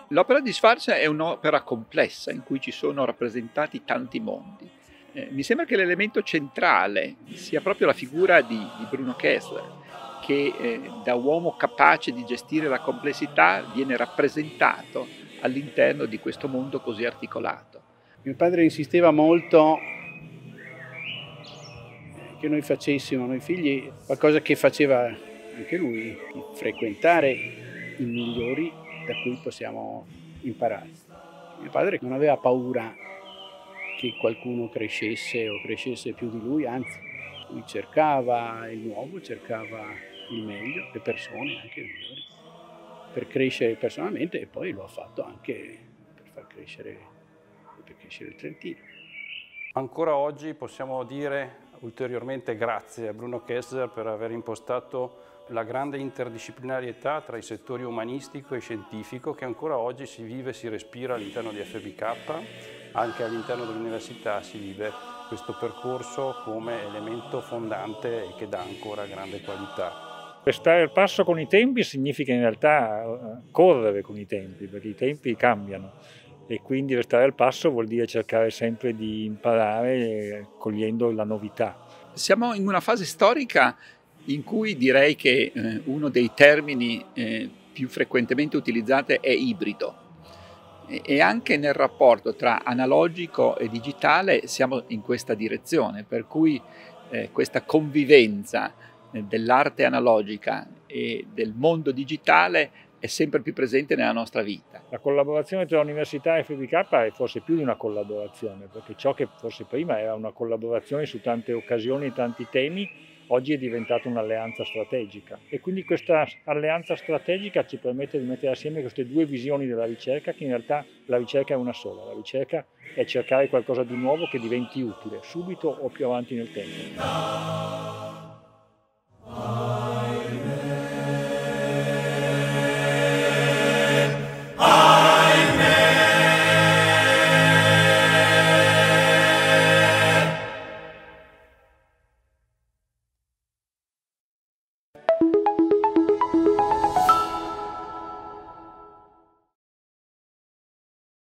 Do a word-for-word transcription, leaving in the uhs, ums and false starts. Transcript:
L'opera di Sfarza è un'opera complessa in cui ci sono rappresentati tanti mondi. Eh, mi sembra che l'elemento centrale sia proprio la figura di, di Bruno Kessler, che eh, da uomo capace di gestire la complessità viene rappresentato all'interno di questo mondo così articolato. Mio padre insisteva molto che noi facessimo, noi figli, qualcosa che faceva anche lui, frequentare i migliori da cui possiamo imparare. Mio padre non aveva paura che qualcuno crescesse o crescesse più di lui, anzi, lui cercava il nuovo, cercava il meglio, le persone anche le migliori, per crescere personalmente, e poi lo ha fatto anche per far crescere, per crescere il Trentino. Ancora oggi possiamo dire ulteriormente grazie a Bruno Kessler per aver impostato la grande interdisciplinarietà tra i settori umanistico e scientifico che ancora oggi si vive e si respira all'interno di F B K, anche all'interno dell'università si vive questo percorso come elemento fondante e che dà ancora grande qualità. Restare al passo con i tempi significa in realtà correre con i tempi, perché i tempi cambiano. E quindi restare al passo vuol dire cercare sempre di imparare cogliendo la novità. Siamo in una fase storica in cui direi che eh, uno dei termini eh, più frequentemente utilizzati è ibrido, e, e anche nel rapporto tra analogico e digitale siamo in questa direzione, per cui eh, questa convivenza eh, dell'arte analogica e del mondo digitale è sempre più presente nella nostra vita. La collaborazione tra università e F B K è forse più di una collaborazione, perché ciò che forse prima era una collaborazione su tante occasioni e tanti temi, oggi è diventata un'alleanza strategica. E quindi questa alleanza strategica ci permette di mettere assieme queste due visioni della ricerca, che in realtà la ricerca è una sola. La ricerca è cercare qualcosa di nuovo che diventi utile, subito o più avanti nel tempo.